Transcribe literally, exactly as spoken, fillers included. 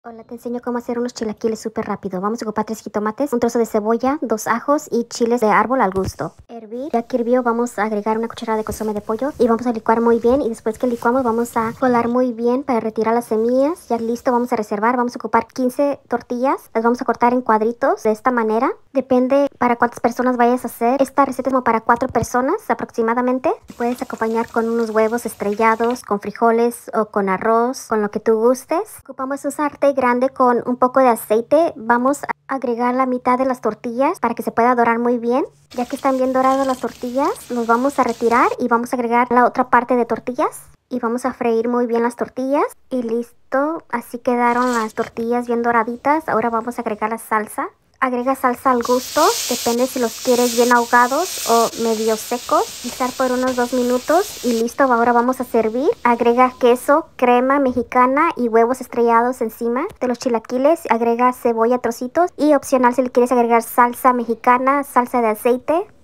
Hola, te enseño cómo hacer unos chilaquiles súper rápido. Vamos a ocupar tres jitomates, un trozo de cebolla, dos ajos y chiles de árbol al gusto. Hervir. Ya que hirvió, vamos a agregar una cucharada de consomé de pollo y vamos a licuar muy bien. Y después que licuamos, vamos a colar muy bien para retirar las semillas. Ya listo, vamos a reservar. Vamos a ocupar quince tortillas. Las vamos a cortar en cuadritos de esta manera. Depende para cuántas personas vayas a hacer. Esta receta es como para cuatro personas aproximadamente. Puedes acompañar con unos huevos estrellados, con frijoles o con arroz, con lo que tú gustes. Ocupamos un sartén grande con un poco de aceite. Vamos a agregar la mitad de las tortillas para que se pueda dorar muy bien. Ya que están bien doradas las tortillas, los vamos a retirar y vamos a agregar la otra parte de tortillas. Y vamos a freír muy bien las tortillas. Y listo, así quedaron las tortillas bien doraditas. Ahora vamos a agregar la salsa. Agrega salsa al gusto, depende si los quieres bien ahogados o medio secos. Guisar por unos dos minutos y listo, ahora vamos a servir. Agrega queso, crema mexicana y huevos estrellados encima de los chilaquiles. Agrega cebolla a trocitos y opcional si le quieres agregar salsa mexicana, salsa de aceite.